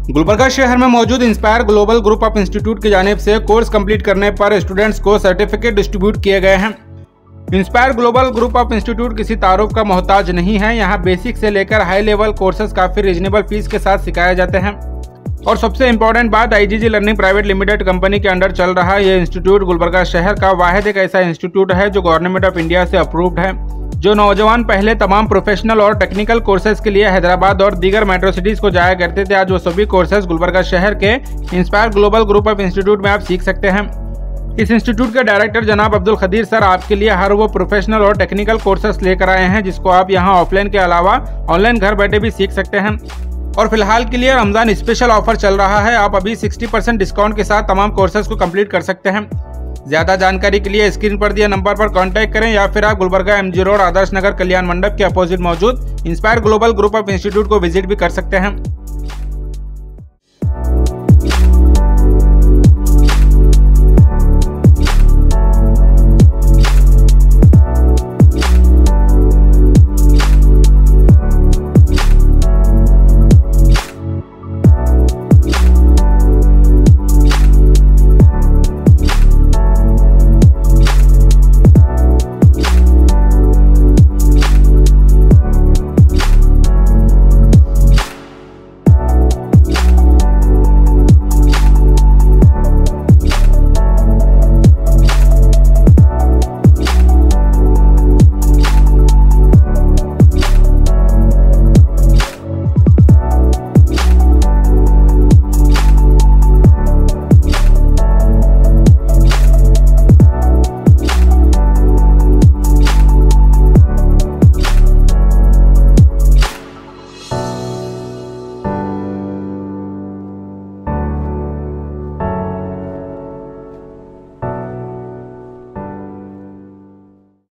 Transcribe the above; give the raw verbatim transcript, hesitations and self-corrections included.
गुलबर्गा शहर में मौजूद inspire global group of institute की जानिब से कोर्स कंप्लीट करने पर स्टूडेंट्स को सर्टिफिकेट डिस्ट्रीब्यूट किए गए हैं। Inspire global group of institute किसी तारुफ का मोहताज नहीं है। यहाँ बेसिक से लेकर हाई लेवल कोर्सेज काफ़ी रीजनेबल फीस के साथ सिखाए जाते हैं। और सबसे इम्पोर्टेंट बात, IGG learning private limited company के अंडर चल रहा ये इंस्टीट्यूट गुलबर्गा शहर का वाहिद एक ऐसा इंस्टीट्यूट है जो गवर्नमेंट ऑफ इंडिया से अप्रूव्ड है। जो नौजवान पहले तमाम प्रोफेशनल और टेक्निकल कोर्सेज के लिए हैदराबाद और दीगर मेट्रो सिटीज को जाया करते थे, आज वो सभी कोर्सेज गुलबर्गा शहर के inspire global group of institute में आप सीख सकते हैं। इस इंस्टीट्यूट के डायरेक्टर जनाब अब्दुल खदीर सर आपके लिए हर वो प्रोफेशनल और टेक्निकल कोर्सेज लेकर आए हैं जिसको आप यहाँ ऑफलाइन के अलावा ऑनलाइन घर बैठे भी सीख सकते हैं। और फिलहाल के लिए रमजान स्पेशल ऑफर चल रहा है, आप अभी साठ परसेंट डिस्काउंट के साथ तमाम कोर्सेज को कंप्लीट कर सकते हैं। ज्यादा जानकारी के लिए स्क्रीन पर दिए नंबर पर कांटेक्ट करें या फिर आप गुलबर्गा एमजी रोड आदर्श नगर कल्याण मंडप के अपोजिट मौजूद inspire global group of institute को विजिट भी कर सकते हैं।